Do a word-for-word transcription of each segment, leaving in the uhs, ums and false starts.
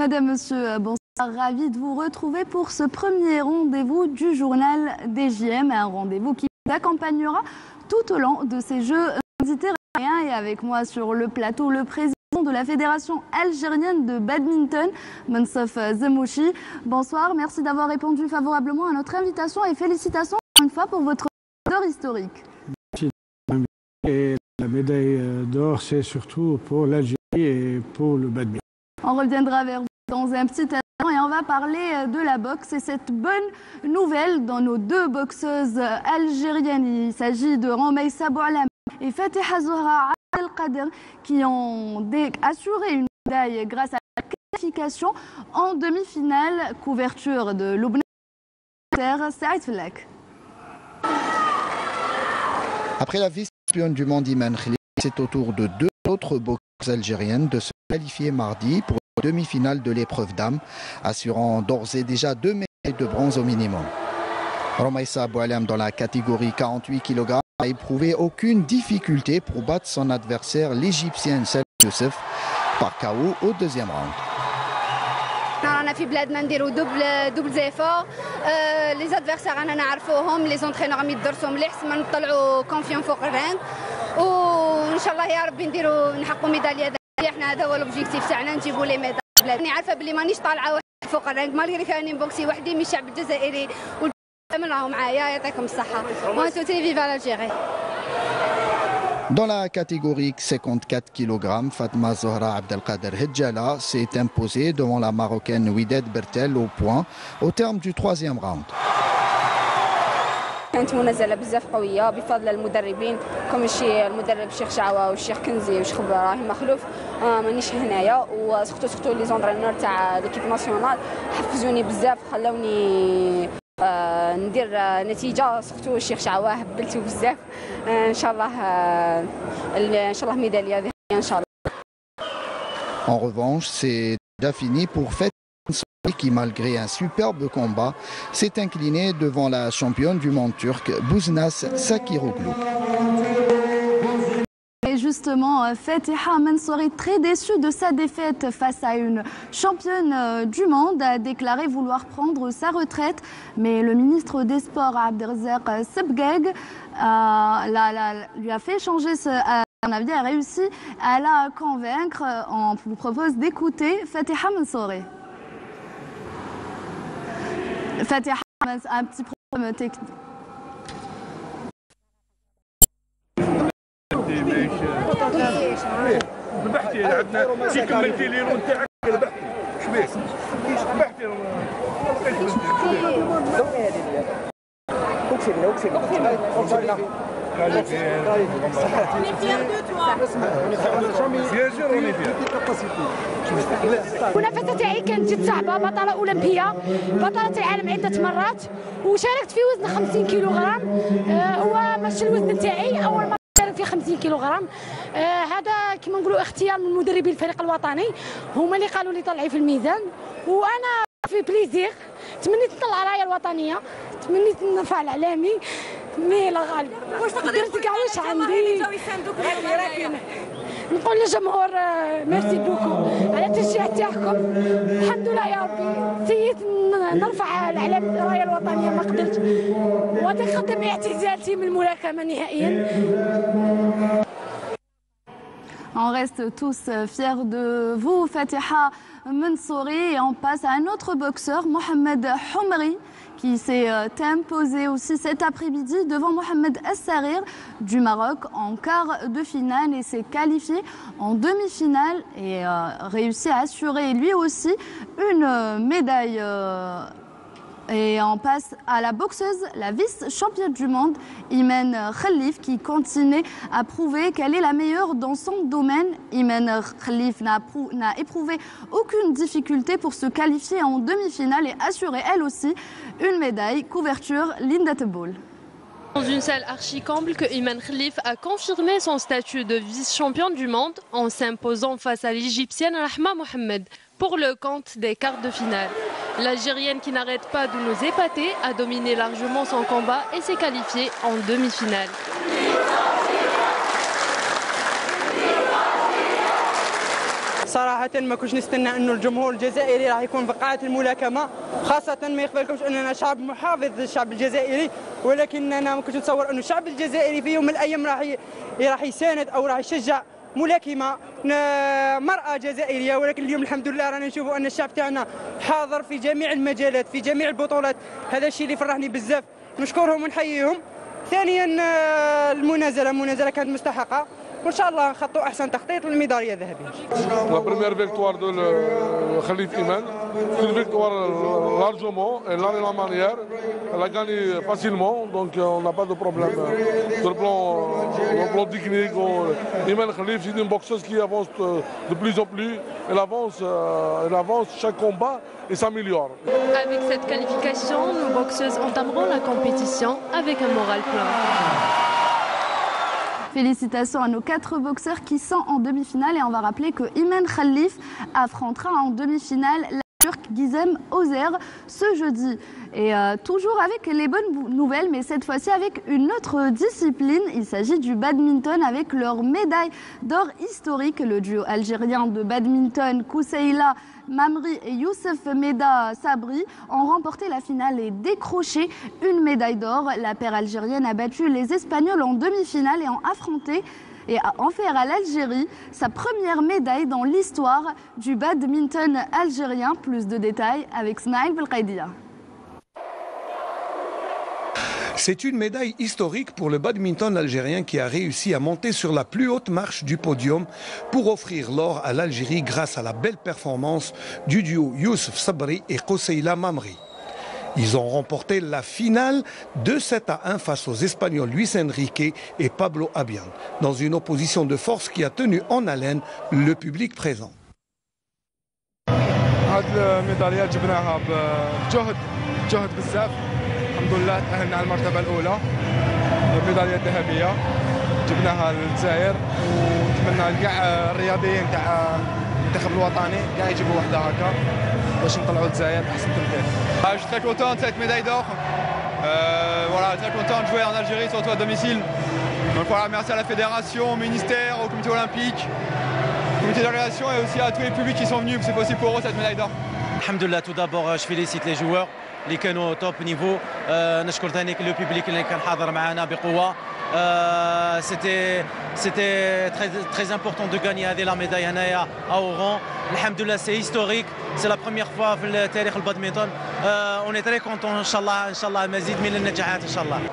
Madame, Monsieur, bonsoir. Ravi de vous retrouver pour ce premier rendez-vous du journal des J M, un rendez-vous qui vous accompagnera tout au long de ces Jeux méditerranéens. Et avec moi sur le plateau, le président de la Fédération algérienne de badminton, Monsof Zemouchi. Bonsoir, merci d'avoir répondu favorablement à notre invitation et félicitations une fois pour votre d'or historique. Merci. Et la médaille d'or, c'est surtout pour l'Algérie et pour le badminton. On reviendra vers vous dans un petit instant et on va parler de la boxe et cette bonne nouvelle dans nos deux boxeuses algériennes. Il s'agit de Romaïssa Boualam et Fatiha Zohra Abdelkader qui ont assuré une médaille grâce à la qualification en demi-finale. Couverture de Loubna Saïd Flak. Après la vice-championne du monde Iman Khalif, c'est au tour de deux autres boxeuses algériennes de se qualifier mardi pour la demi-finale de l'épreuve dames, assurant d'ores et déjà deux médailles de bronze au minimum. Romaïssa Boualam, dans la catégorie quarante-huit kilogrammes, n'a éprouvé aucune difficulté pour battre son adversaire, l'Égyptienne Salma Youssef, par K O au deuxième round. رانا في بلادنا نديرو دوبل دوبل زيفور لي زادفيرسير انا نعرفوهم لي زونترينور راهم يدرسوا مليح سما نطلعوا كونفيون فوق الرانك وان شاء الله يا ربي نديرو نحققوا ميداليه ذهبيه. احنا هذا هو لوبجيكتيف تاعنا نجيبوا لي ميدال بلادنا. عارفه بلي مانيش طالعه واحد فوق الرانك مالغري كاني بوكسي وحدي من الشعب الجزائري والكامل راهم معايا يعطيكم الصحه. وان تو تي فيفا الجيري. Dans la catégorie cinquante-quatre kilogrammes, Fatma Zohra Abdelkader Hedjala s'est imposée devant la Marocaine Ouidet Bertel au point au terme du troisième round. كانت منازله بزاف قويه بفضل المدربين كما الشيخ المدرب الشيخ شعوه والشيخ كنزي والشيخ ابراهيم مخلوف. آه مانيش هنايا وسختو سختو لي زونترينور تاع ليكيب ناسيونال حفزوني بزاف خلاوني آه ندير آه نتيجه. سختو الشيخ شعوه هبلتو بزاف. آه ان شاء الله آه ان شاء الله ميداليه ذهبيه ان شاء الله. En revanche, c'est déjà fini pour Feth qui, malgré un superbe combat, s'est inclinée devant la championne du monde turc, Bouznaz Sakiroglu. Et justement, Fatiha Mansouri, très déçue de sa défaite face à une championne du monde, a déclaré vouloir prendre sa retraite. Mais le ministre des Sports, Abdelrazak Sebgeg, lui a fait changer ce, son avis, a réussi à la convaincre. On vous propose d'écouter Fatiha Mansouri. Fatiha, un petit problème technique. ذبحتي لعبنا شي كملتي لي رون تاعك ذبحتي شبيك ذبحتي اكسبنا اكسبنا اكسبنا المنافسه تاعي كانت جد صعبه. بطله اولمبيه بطله العالم عده مرات وشاركت في وزن خمسين كيلوغرام. هو ماشي الوزن تاعي اول مره في خمسين كيلوغرام. آه هذا كما نقولوا اختيار من مدربي الفريق الوطني هما اللي قالوا لي طلعي في الميزان وانا في بليزير. تمنيت نطلع رايه الوطنيه تمنيت نرفع العلامي مي لا غالب درت كاع واش عندي. نقول للجمهور ميرسي بوكو على التشجيع تاعكم. الحمد لله يا ربي سيت نرفع العلم الرايه الوطنيه ما قدرت وغادي نقدم اعتزالتي من الملاكمه نهائيا. On reste tous fiers de vous, Fatiha Mansouri, et on passe à un autre boxeur, Mohamed Houmri, qui s'est imposé aussi cet après-midi devant Mohamed Assarir du Maroc en quart de finale et s'est qualifié en demi-finale et euh, réussi à assurer lui aussi une médaille. Euh, Et on passe à la boxeuse, la vice-championne du monde, Iman Khalif, qui continue à prouver qu'elle est la meilleure dans son domaine. Iman Khalif n'a éprouvé aucune difficulté pour se qualifier en demi-finale et assurer elle aussi une médaille. Couverture, Linda Teboul. Dans une salle archi-comble que Iman Khalif a confirmé son statut de vice-championne du monde en s'imposant face à l'Égyptienne Rahma Mohamed pour le compte des quarts de finale. L'Algérienne qui n'arrête pas de nous épater a dominé largement son combat et s'est qualifiée en demi-finale. صراحة ما كنتش نستنى انه الجمهور الجزائري راح يكون في قاعة الملاكمة، خاصة ما يخبركمش اننا شعب محافظ الشعب الجزائري، ولكن انا ما كنتش نتصور انه الشعب الجزائري في يوم من الايام راح راح يساند او راح يشجع ملاكمة مرأة جزائرية. ولكن اليوم الحمد لله رانا نشوفوا ان الشعب تاعنا حاضر في جميع المجالات في جميع البطولات، هذا الشيء اللي فرحني بزاف، نشكرهم ونحييهم. ثانيا المنازلة المنازلة كانت مستحقة، وان شاء الله نخطوا احسن تخطيط للميداليه الذهبيه. La première victoire de Khalif Iman, c'est une victoire largement et là de la manière, elle a gagné facilement, donc on n'a pas de problème sur le plan, le plan technique. Iman Khalif, c'est une boxeuse qui avance de plus en plus, elle avance, elle avance chaque combat et s'améliore. Avec cette qualification, nos boxeuses entameront la compétition avec un moral plein. Félicitations à nos quatre boxeurs qui sont en demi-finale, et on va rappeler que Iman Khalif affrontera en demi-finale la Turque Gizem Ozer ce jeudi. Et euh, toujours avec les bonnes nouvelles, mais cette fois-ci avec une autre discipline. Il s'agit du badminton avec leur médaille d'or historique. Le duo algérien de badminton Kousseila Mamri et Youssef Meda Sabri ont remporté la finale et décroché une médaille d'or. La paire algérienne a battu les Espagnols en demi-finale et ont affronté et a offert à l'Algérie sa première médaille dans l'histoire du badminton algérien. Plus de détails avec Smaïl Belkaidia. C'est une médaille historique pour le badminton algérien qui a réussi à monter sur la plus haute marche du podium pour offrir l'or à l'Algérie grâce à la belle performance du duo Youssef Sabri et Kousseila Mamri. Ils ont remporté la finale deux sept à un face aux Espagnols Luis Enrique et Pablo Abian, dans une opposition de force qui a tenu en haleine le public présent. الحمد لله تأهلنا على المرتبة الأولى، الميدالية الذهبية جبناها للجزائر، ونتمنى لكاع الرياضيين تاع المنتخب الوطني كاع يجيبوا وحده هكا باش نطلعوا الجزائر بأحسن تمثيل. Je suis très content de cette médaille d'or. Euh, voilà, très content de jouer en Algérie, surtout à domicile. Donc voilà, merci à la fédération, au ministère, au comité olympique, au comité d'organisation et aussi à tous les publics qui sont venus. C'est possible pour eux cette médaille d'or. Alhamdoulilah, tout d'abord, je félicite les joueurs اللي كانوا توب نيفو. نشكر ثاني لو بيبليك اللي كان حاضر معنا بقوه. سيتي سيتي تري تري امبورطون دو غاني هذه لا ميداي هنايا اوغون. الحمد لله سي هيستوريك، سي لا بروميير فوا في تاريخ البادمنتون. اوني تري كونتون ان شاء الله ان شاء الله مزيد من النجاحات ان شاء الله.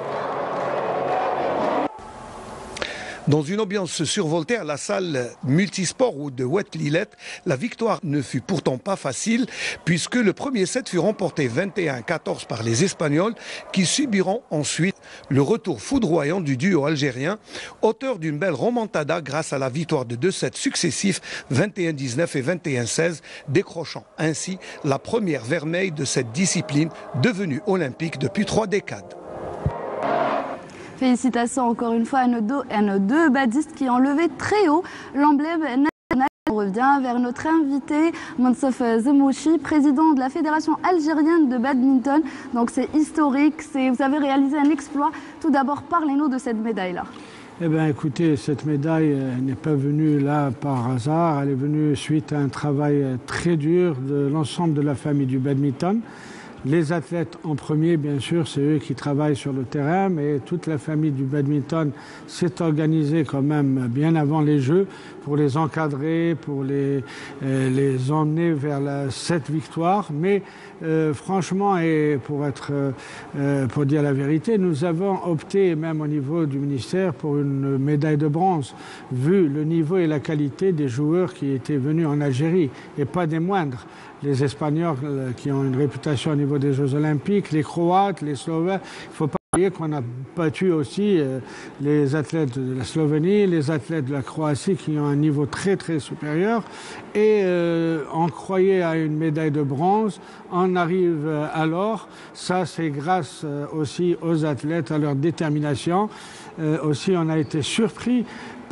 Dans une ambiance survoltée à la salle multisport ou de Oued Lillette, la victoire ne fut pourtant pas facile puisque le premier set fut remporté vingt et un à quatorze par les Espagnols qui subiront ensuite le retour foudroyant du duo algérien, auteur d'une belle remontada grâce à la victoire de deux sets successifs vingt et un à dix-neuf et vingt et un à seize, décrochant ainsi la première vermeille de cette discipline devenue olympique depuis trois décades. Félicitations encore une fois à nos deux, à nos deux badistes qui ont levé très haut l'emblème national. On revient vers notre invité, Mansouf Zemouchi, président de la Fédération algérienne de badminton. Donc c'est historique, vous avez réalisé un exploit. Tout d'abord, parlez-nous de cette médaille-là. Eh bien écoutez, cette médaille n'est pas venue là par hasard, elle est venue suite à un travail très dur de l'ensemble de la famille du badminton. Les athlètes en premier, bien sûr, c'est eux qui travaillent sur le terrain, mais toute la famille du badminton s'est organisée quand même bien avant les Jeux pour les encadrer, pour les, euh, les emmener vers la, cette victoire. Mais euh, franchement, et pour, être, euh, pour dire la vérité, nous avons opté, même au niveau du ministère, pour une médaille de bronze, vu le niveau et la qualité des joueurs qui étaient venus en Algérie, et pas des moindres. Les Espagnols qui ont une réputation au niveau des Jeux Olympiques, les Croates, les Slovènes. Il ne faut pas oublier qu'on a battu aussi les athlètes de la Slovénie, les athlètes de la Croatie qui ont un niveau très très supérieur. Et euh, on croyait à une médaille de bronze, on arrive à l'or. Ça, c'est grâce aussi aux athlètes, à leur détermination. Euh, aussi, on a été surpris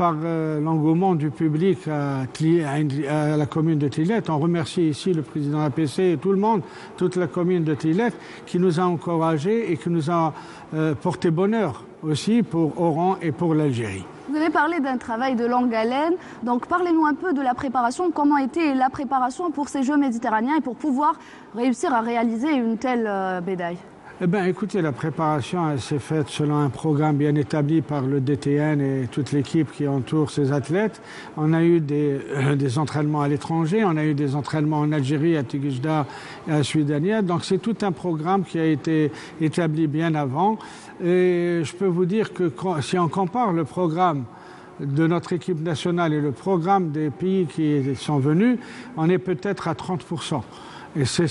par euh, l'engouement du public à, Tli, à, à la commune de Tlilet. On remercie ici le président de l'A P C et tout le monde, toute la commune de Tlilet, qui nous a encouragés et qui nous a euh, porté bonheur aussi pour Oran et pour l'Algérie. Vous avez parlé d'un travail de longue haleine, donc parlez-nous un peu de la préparation. Comment était la préparation pour ces Jeux méditerranéens et pour pouvoir réussir à réaliser une telle euh, médaille? Eh bien, écoutez, la préparation s'est faite selon un programme bien établi par le D T N et toute l'équipe qui entoure ces athlètes. On a eu des, euh, des entraînements à l'étranger, on a eu des entraînements en Algérie, à Tigijda et à Suidania. Donc, c'est tout un programme qui a été établi bien avant. Et je peux vous dire que si on compare le programme de notre équipe nationale et le programme des pays qui sont venus, on est peut-être à trente pour cent. Et c'est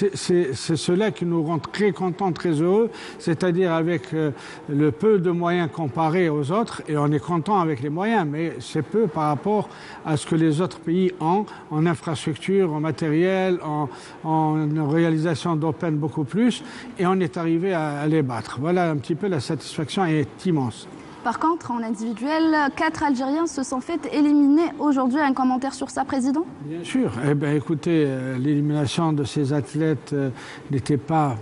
cela qui nous rend très contents, très heureux, c'est-à-dire avec euh, le peu de moyens comparés aux autres, et on est content avec les moyens, mais c'est peu par rapport à ce que les autres pays ont en infrastructure, en matériel, en, en réalisation d'Open beaucoup plus, et on est arrivé à, à les battre. Voilà un petit peu, la satisfaction est immense. Par contre, en individuel, quatre Algériens se sont fait éliminer aujourd'hui. Un commentaire sur ça, Président? Bien sûr. Eh bien, écoutez, euh, l'élimination de ces athlètes euh, n'était pas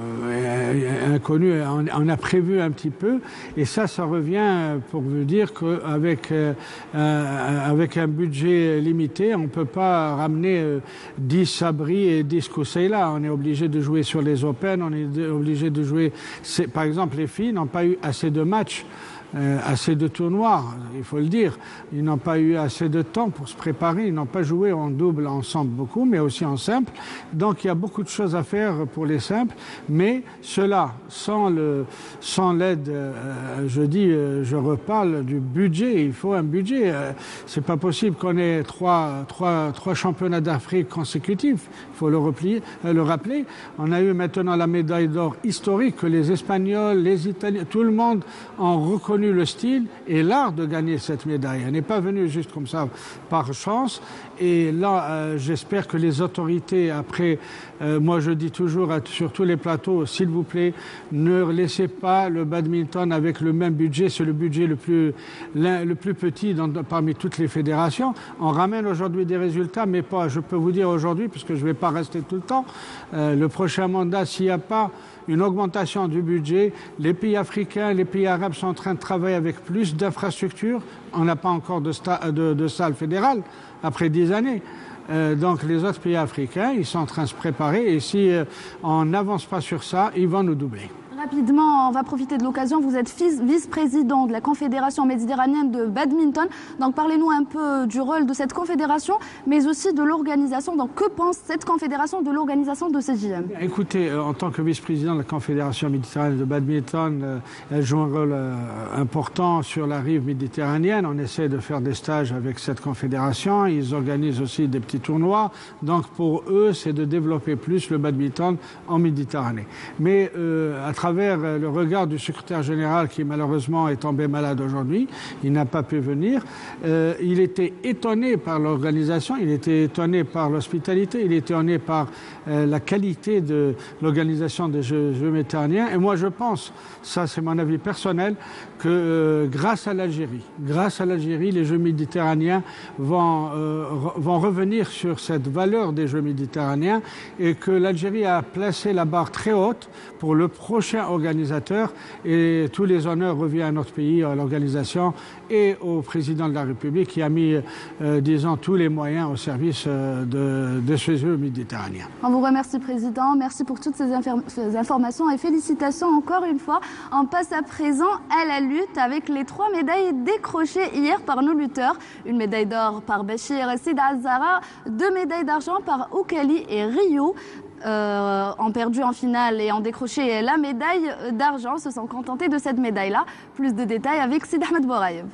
euh, inconnue. On, on a prévu un petit peu. Et ça, ça revient pour vous dire qu'avec euh, euh, avec un budget limité, on ne peut pas ramener euh, dix Sabri et dix Kousseila. On est obligé de jouer sur les Open. On est obligé de jouer... Par exemple, les filles n'ont pas eu assez de matchs. Euh, assez de tournois, il faut le dire. Ils n'ont pas eu assez de temps pour se préparer, ils n'ont pas joué en double ensemble beaucoup, mais aussi en simple. Donc il y a beaucoup de choses à faire pour les simples, mais cela, sans le, sans l'aide, euh, je dis, euh, je reparle du budget, il faut un budget. Euh, c'est pas possible qu'on ait trois, trois, trois championnats d'Afrique consécutifs, il faut le, replier, euh, le rappeler. On a eu maintenant la médaille d'or historique que les Espagnols, les Italiens, tout le monde ont reconnu le style et l'art de gagner cette médaille. Elle n'est pas venue juste comme ça par chance. Et là, euh, j'espère que les autorités, après, euh, moi je dis toujours à, sur tous les plateaux, s'il vous plaît, ne laissez pas le badminton avec le même budget. C'est le budget le plus, le plus petit dans, parmi toutes les fédérations. On ramène aujourd'hui des résultats, mais pas, je peux vous dire aujourd'hui, puisque je ne vais pas rester tout le temps, euh, le prochain mandat, s'il n'y a pas une augmentation du budget, les pays africains, les pays arabes sont en train de travailler avec plus d'infrastructures. On n'a pas encore de, de, de salle fédérale après dix années. Euh, donc les autres pays africains, ils sont en train de se préparer et si euh, on n'avance pas sur ça, ils vont nous doubler. Rapidement, on va profiter de l'occasion. Vous êtes vice-président de la Confédération méditerranéenne de badminton. Donc parlez-nous un peu du rôle de cette confédération, mais aussi de l'organisation. Donc que pense cette confédération de l'organisation de ces J M? Écoutez, en tant que vice-président de la Confédération méditerranéenne de badminton, elle joue un rôle important sur la rive méditerranéenne. On essaie de faire des stages avec cette confédération. Ils organisent aussi des petits tournois. Donc pour eux, c'est de développer plus le badminton en Méditerranée. Mais euh, à travers le regard du secrétaire général qui malheureusement est tombé malade aujourd'hui, il n'a pas pu venir. Euh, il était étonné par l'organisation, il était étonné par l'hospitalité, il était étonné par euh, la qualité de l'organisation des Jeux, Jeux méditerranéens. Et moi je pense, ça c'est mon avis personnel, que euh, grâce à l'Algérie, grâce à l'Algérie, les Jeux méditerranéens vont, euh, re vont revenir sur cette valeur des Jeux méditerranéens et que l'Algérie a placé la barre très haute pour le prochain organisateur et tous les honneurs reviennent à notre pays, à l'organisation et au président de la République qui a mis, euh, disons, tous les moyens au service euh, de, de ces Jeux méditerranéens. On vous remercie, Président. Merci pour toutes ces, ces informations et félicitations encore une fois. On passe à présent à la lutte avec les trois médailles décrochées hier par nos lutteurs. Une médaille d'or par Bachir Sid Azzara, deux médailles d'argent par Oukali et Rio. Euh, ont perdu en finale et ont décroché la médaille d'argent, se sont contentés de cette médaille-là. Plus de détails avec Sid Ahmed Bouraïev.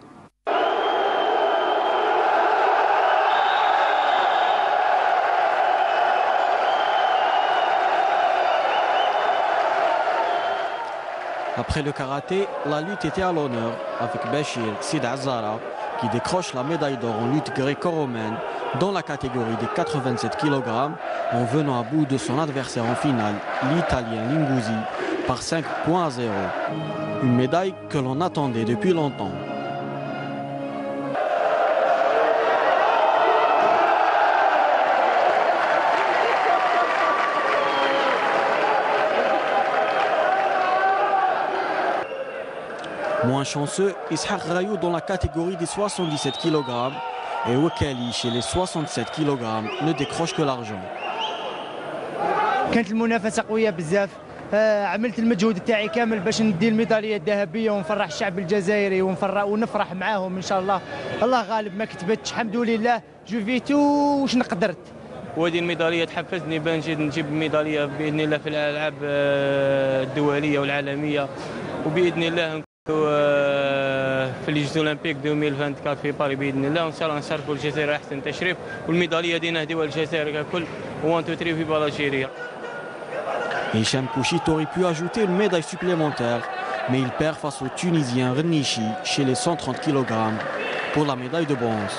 Après le karaté, la lutte était à l'honneur avec Bachir Sid Azzara qui décroche la médaille d'or en lutte gréco-romaine dans la catégorie des quatre-vingt-sept kilogrammes en venant à bout de son adversaire en finale, l'Italien Linguzzi, par cinq points à zéro. Une médaille que l'on attendait depuis longtemps. Moins chanceux, Ishaq Rayou dans la catégorie des soixante-dix-sept kilogrammes et Wakali chez les soixante-sept kilogrammes ne décroche que l'argent. كانت المنافسة قوية بزاف. عملت المجهود تاعي كامل باش ندي الميدالية الذهبية ونفرح الشعب الجزائري ونفرح ونفرح معاهم ان شاء الله. الله غالب ما كتبتش الحمد لله جوفيتو واش نقدرت. وهذه الميدالية تحفزني بان نجيب الميدالية بإذن الله في الألعاب الدولية والعالمية وبإذن الله في لي جوز اولمبيك ألفين وأربعة وعشرين في باريس باذن الله وان شاء الله نشاركوا الجزائر احسن تشريف والميداليه دي نهديوها للجزائر ككل واحد اثنين ثلاثة في الجزائر. Hicham Kouchit aurait pu ajouter une médaille supplémentaire, mais il perd face au Tunisien Renichi chez les cent trente kilogrammes pour la médaille de bronze.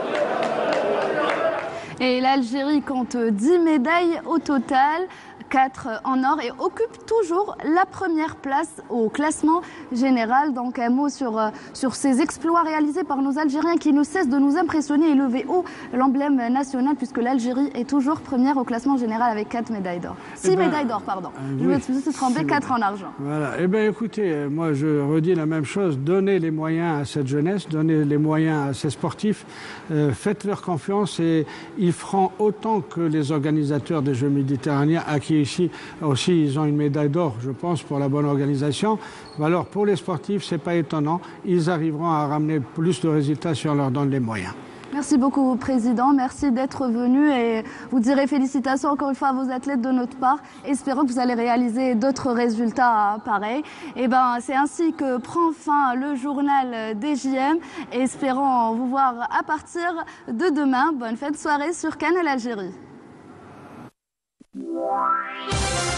Et l'Algérie compte dix médailles au total, quatre en or et occupe toujours la première place au classement général. Donc un mot sur, sur ces exploits réalisés par nos Algériens qui ne cessent de nous impressionner et lever haut l'emblème national puisque l'Algérie est toujours première au classement général avec quatre médailles d'or. six ben, médailles d'or, pardon. Euh, je oui, me suis trompé, quatre en argent. Voilà. Eh bien écoutez, moi je redis la même chose, donnez les moyens à cette jeunesse, donnez les moyens à ces sportifs, euh, faites-leur confiance et ils feront autant que les organisateurs des Jeux méditerranéens à qui ici aussi ils ont une médaille d'or, je pense, pour la bonne organisation. Alors pour les sportifs, c'est pas étonnant, ils arriveront à ramener plus de résultats si on leur donne les moyens. Merci beaucoup, Président. Merci d'être venu et vous direz félicitations encore une fois à vos athlètes de notre part. Espérons que vous allez réaliser d'autres résultats pareils. Et ben, c'est ainsi que prend fin le journal des J M. Et espérons vous voir à partir de demain. Bonne fête de soirée sur Canal Algérie.